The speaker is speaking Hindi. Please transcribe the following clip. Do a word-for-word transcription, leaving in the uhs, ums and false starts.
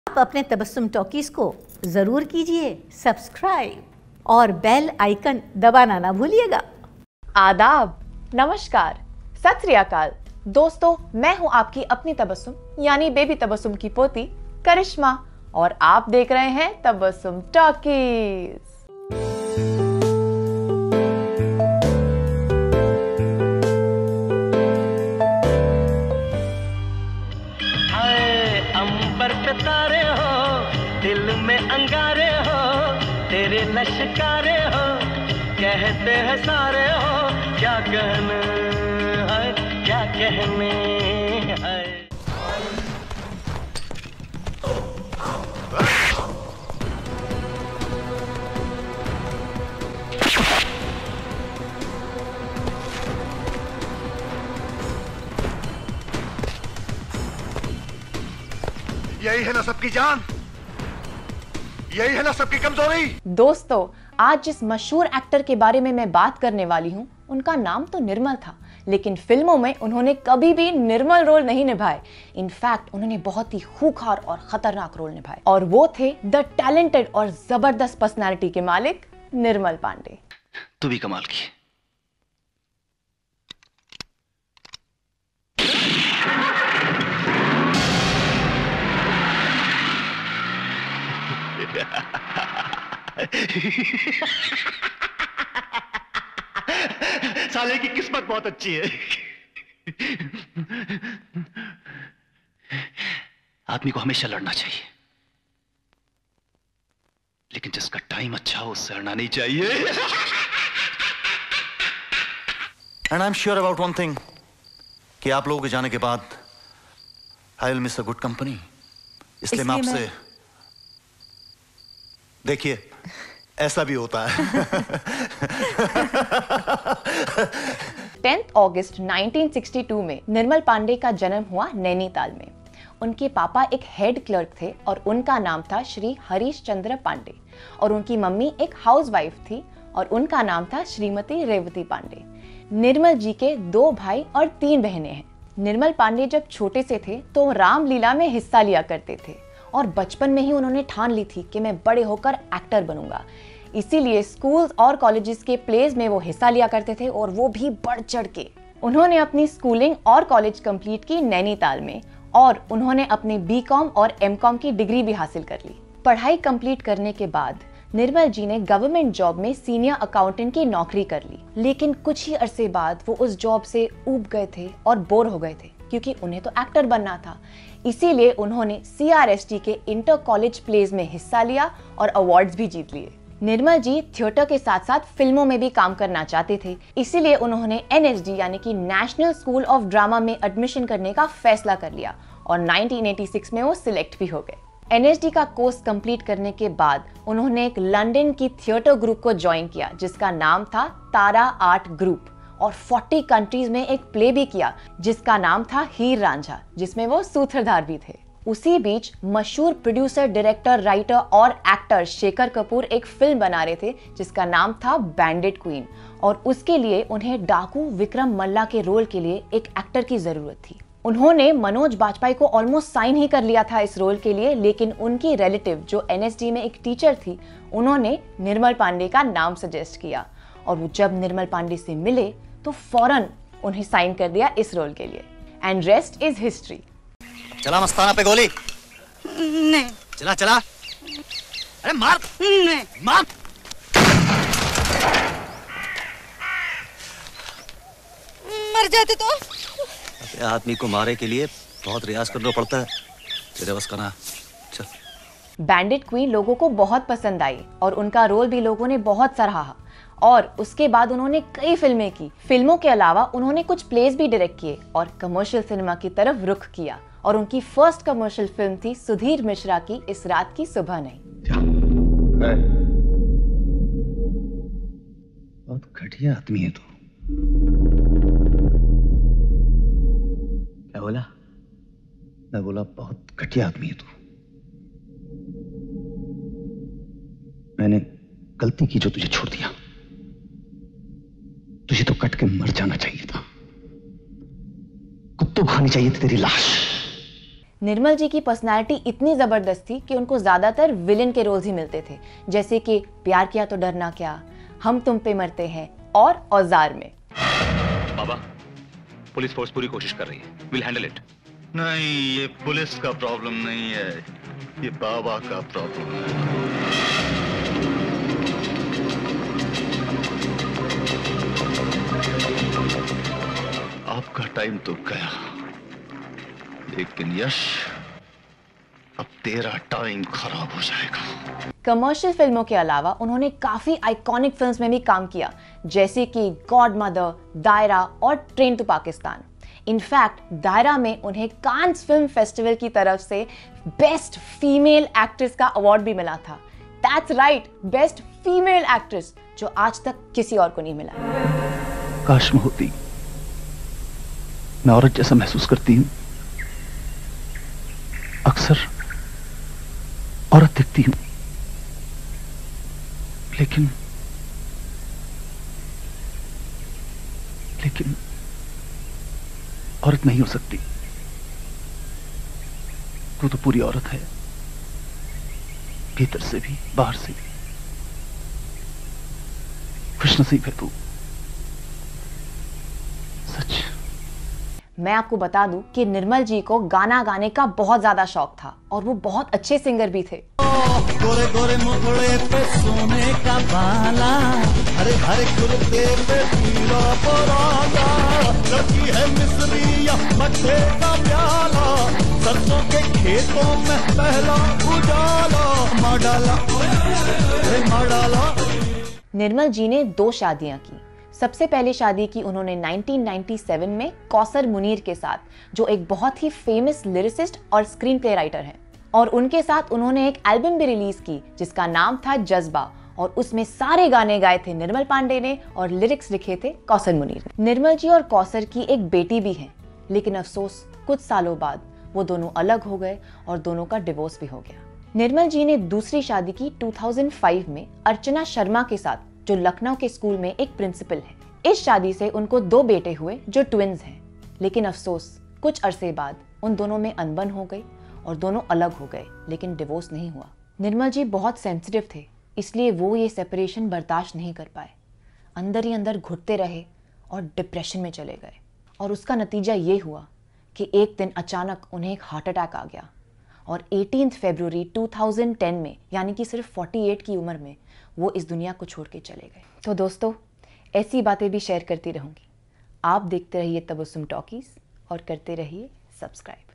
आप अपने तबस्सुम टॉकीज को जरूर कीजिए सब्सक्राइब और बेल आइकन दबाना ना भूलिएगा। आदाब, नमस्कार, सत श्री अकाल। दोस्तों, मैं हूं आपकी अपनी तबस्सुम यानी बेबी तबस्सुम की पोती करिश्मा और आप देख रहे हैं तबस्सुम टॉकीज। अंबर पे तारे हो, दिल में अंगारे हो, तेरे लश्कारे हो, कहते हैं सारे हो, क्या कहने है, क्या कहने है। यही है ना सबकी जान, यही है ना सबकी कमजोरी। दोस्तों, आज जिस मशहूर एक्टर के बारे में मैं बात करने वाली हूँ, उनका नाम तो निर्मल था, लेकिन फिल्मों में उन्होंने कभी भी निर्मल रोल नहीं निभाए। इनफैक्ट उन्होंने बहुत ही खूंखार और खतरनाक रोल निभाए और वो थे द टैलेंटेड और जबरदस्त पर्सनालिटी के मालिक निर्मल पांडे। तू भी कमाल की। साले की किस्मत बहुत अच्छी है। आदमी को हमेशा लड़ना चाहिए, लेकिन जिसका टाइम अच्छा हो उससे लड़ना नहीं चाहिए। And I am sure about one thing, कि आप लोगों के जाने के बाद I will miss a good company. इसलिए मैं आपसे, देखिए ऐसा भी होता है। Tenth August nineteen sixty two में निर्मल पांडे का जन्म हुआ नैनीताल में। उनके पापा एक हेड क्लर्क थे और उनका नाम था श्री हरीश चंद्र पांडे और उनकी मम्मी एक हाउसवाइफ थी और उनका नाम था श्रीमती रेवती पांडे। निर्मल जी के दो भाई और तीन बहनें हैं। निर्मल पांडे जब छोटे से थे तो रामलीला में हिस्सा लिया करते थे और बचपन में ही उन्होंने ठान ली थी कि मैं बड़े होकर एक्टर बनूंगा। इसीलिए स्कूल्स और कॉलेजेस के प्लेज में वो हिस्सा लिया करते थे और वो भी बढ़ चढ़ के। उन्होंने अपनी स्कूलिंग और कॉलेज कंप्लीट की नैनीताल में और उन्होंने अपने बी कॉम और एम कॉम की डिग्री भी हासिल कर ली। पढ़ाई कंप्लीट करने के बाद निर्मल जी ने गवर्नमेंट जॉब में सीनियर अकाउंटेंट की नौकरी कर ली, लेकिन कुछ ही अरसे बाद वो उस जॉब से ऊब गए थे और बोर हो गए थे क्योंकि उन्हें तो एक्टर बनना था। इसीलिए उन्होंने सी आर एस टी के इंटर कॉलेज प्लेज में हिस्सा लिया और अवार्ड्स भी जीत लिए। निर्मल जी थिएटर के साथ साथ फिल्मों में भी काम करना चाहते थे, इसीलिए उन्होंने एन एस डी यानी कि नेशनल स्कूल ऑफ ड्रामा में एडमिशन करने का फैसला कर लिया और नाइनटीन एटी सिक्स में वो सिलेक्ट भी हो गए। एन एस डी का कोर्स कंप्लीट करने के बाद उन्होंने एक लंदन की थिएटर ग्रुप को ज्वाइन किया जिसका नाम था तारा आर्ट ग्रुप और चालीस कंट्रीज में एक प्ले भी किया जिसका नाम था हीर रांझा, जिसमें वो सूत्रधार भी थे। उसी बीच मशहूर प्रोड्यूसर, डायरेक्टर, राइटर और एक्टर शेखर कपूर एक फिल्म बना रहे थे जिसका नाम था बैंडिट क्वीन और उसके लिए उन्हें डाकू विक्रम मल्ला के रोल के लिए एक एक्टर की जरूरत थी। उन्होंने मनोज बाजपेयी को ऑलमोस्ट साइन ही कर लिया था इस रोल के लिए, लेकिन उनकी रिलेटिव जो एन एस डी में एक टीचर थी, उन्होंने निर्मल पांडे का नाम सजेस्ट किया और वो जब निर्मल पांडे से मिले तो फौरन उन्हें साइन कर दिया इस रोल के लिए। And rest is history. Chala Mastana पे गोली। नहीं। चला चला। अरे मार। नहीं। मार। मर जाते तो। अबे आदमी को मारे के लिए बहुत रियाज करना पड़ता है, तेरे बस का ना। चल। बैंडिट क्वीन लोगों को बहुत पसंद आई और उनका रोल भी लोगों ने बहुत सराहा और उसके बाद उन्होंने कई फिल्में की। फिल्मों के अलावा उन्होंने कुछ प्लेस भी डायरेक्ट किए और कमर्शियल सिनेमा की तरफ रुख किया और उनकी फर्स्ट कमर्शियल फिल्म थी सुधीर मिश्रा की इस रात की सुबह नहीं। बहुत घटिया आदमी है तू। क्या बोला? मैं बोला बहुत घटिया आदमी है तू। मैंने गलती की जो तुझे छोड़ दिया। तुझे तो कट के मर जाना चाहिए था, कुत्तों खानी चाहिए थी तेरी लाश। निर्मल जी की पर्सनालिटी इतनी जबरदस्त थी कि उनको ज्यादातर विलेन के रोल्स ही मिलते थे, जैसे कि प्यार किया तो डरना क्या, हम तुम पे मरते हैं और औजार में। बाबा, पुलिस फोर्स पूरी कोशिश कर रही है, विल हैंडल इट। नहीं, ये पुलिस का प्रॉब्लम नहीं है, ये बाबा का प्रॉब्लम है। आपका टाइम तो गया, लेकिन यश अब तेरा टाइम खराब हो जाएगा। कमर्शियल फिल्मों के अलावा उन्होंने काफी आइकॉनिक फिल्म्स में भी काम किया, जैसे कि गॉड मदर, दायरा और ट्रेन टू पाकिस्तान। इनफैक्ट दायरा में उन्हें कांस फिल्म फेस्टिवल की तरफ से बेस्ट फीमेल एक्ट्रेस का अवार्ड भी मिला था। That's right, best female actress, जो आज तक किसी और को नहीं मिला। काश मैं होती, मैं औरत जैसा महसूस करती हूँ, अक्सर औरत दिखती हूँ, लेकिन लेकिन औरत नहीं हो सकती। तू तो पूरी औरत है, भीतर से भी बाहर से भी। खुशनसीब है तू, सच। मैं आपको बता दूं कि निर्मल जी को गाना गाने का बहुत ज्यादा शौक था और वो बहुत अच्छे सिंगर भी थे। गोरे गोरे मुखड़े पे सोने का बाला, हरे हरे कुर्ते पे पीला परांदा, लड़की है मिस्री या मट्ठे का प्याला, सरसों के खेतों में पहला उजाला, मार डाला मार डाला। निर्मल जी ने दो शादियां की। सबसे पहले शादी की उन्होंने नाइनटीन नाइंटी सेवन में कौसर मुनीर के साथ, जो एक बहुत ही फेमस लिरिसिस्ट और स्क्रीन प्ले राइटर हैं, और उनके साथ उन्होंने एक एल्बम भी रिलीज की जिसका नाम था जज्बा, और उसमें सारे गाने गाए थे निर्मल पांडे ने और लिरिक्स लिखे थे कौसर मुनीर ने। निर्मल जी और कौसर की एक बेटी भी है, लेकिन अफसोस कुछ सालों बाद वो दोनों अलग हो गए और दोनों का डिवोर्स भी हो गया। निर्मल जी ने दूसरी शादी की टू थाउजेंड फाइव में अर्चना शर्मा के साथ, जो लखनऊ के स्कूल में एक प्रिंसिपल है। इस शादी से उनको दो बेटे हुए जो ट्विन्स हैं, लेकिन अफसोस कुछ अरसे बाद उन दोनों में अनबन हो गई और दोनों अलग हो गए, लेकिन डिवोर्स नहीं हुआ। निर्मल जी बहुत सेंसिटिव थे, इसलिए वो ये सेपरेशन बर्दाश्त नहीं कर पाए, अंदर ही अंदर घुटते रहे और डिप्रेशन में चले गए। और उसका नतीजा ये हुआ कि एक दिन अचानक उन्हें एक हार्ट अटैक आ गया और अठारह फरवरी टू थाउजेंड टेन में, यानी कि सिर्फ अड़तालीस की उम्र में, वो इस दुनिया को छोड़ के चले गए। तो दोस्तों, ऐसी बातें भी शेयर करती रहूंगी। आप देखते रहिए तबस्सुम टॉकीज और करते रहिए सब्सक्राइब।